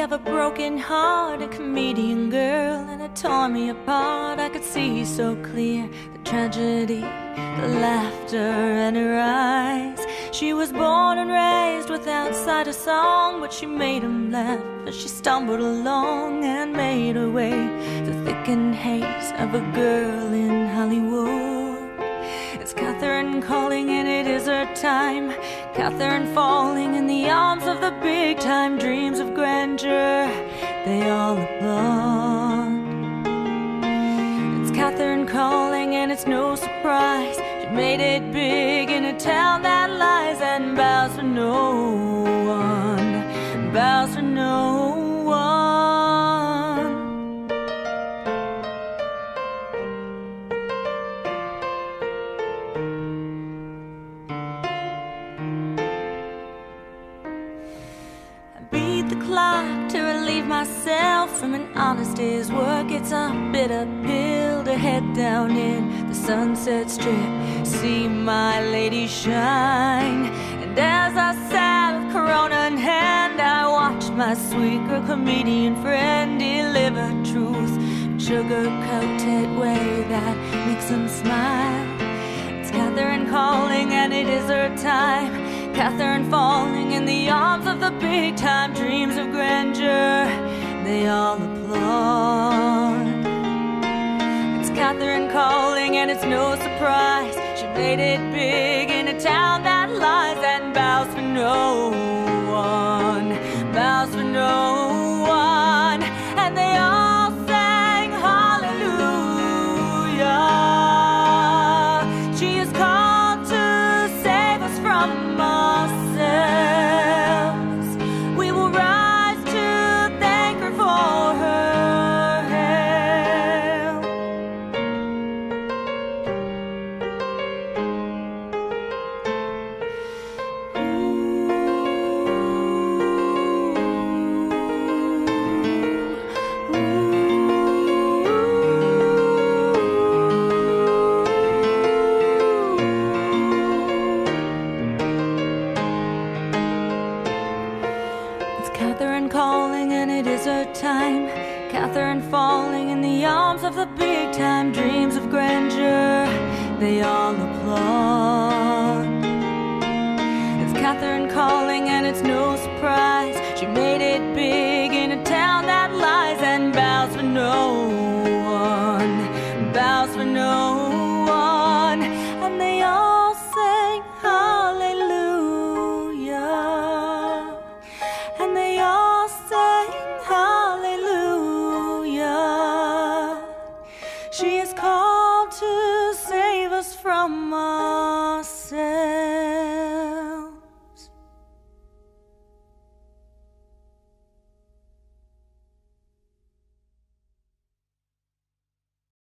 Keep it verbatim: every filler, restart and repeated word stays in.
have a broken heart, a comedian girl, and it tore me apart. I could see so clear the tragedy, the laughter in her eyes. She was born and raised without sight or song, but she made him laugh as she stumbled along and made her way through thick and haze of a girl in Hollywood. It's Kathryn calling and it is her time. Kathryn falling in the arms of the big time. Dreams of grandeur, they all applaud. It's Kathryn calling and it's no surprise. She made it big in a town that lies and bows for no one, bows for no one. Beat the clock to relieve myself from an honest day's work. It's a bitter pill to head down in the Sunset Strip, see my lady shine. And as I sat with Corona in hand, I watched my sweet girl comedian friend deliver truth, sugar-coated way that makes them smile. It's Kathryn calling and it is her time. Kathryn falling in the arms of the big time. Dreams of grandeur, they all applaud. It's Kathryn calling and it's no surprise. She made it big in a town that lies and bows for no one, bows for no one. And they all sang hallelujah. She is called to save us from ourselves. We will rise to thank her for her help. It's Kathryn calling and it is her time. Kathryn falling in the arms of the big time. Dreams of grandeur, they all applaud. It's Kathryn calling and it's no